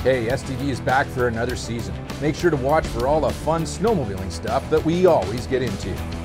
Hey, STV is back for another season. Make sure to watch for all the fun snowmobiling stuff that we always get into.